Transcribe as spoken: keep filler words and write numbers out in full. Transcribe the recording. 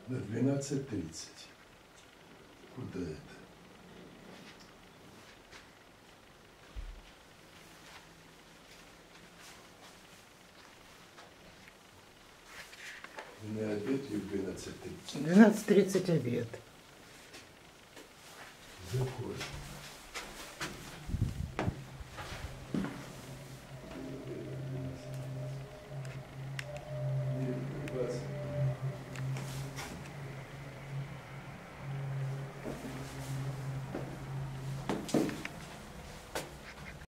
На двенадцать тридцать. Куда это? На обед и в двенадцать тридцать. двенадцать тридцать обед. Заходим.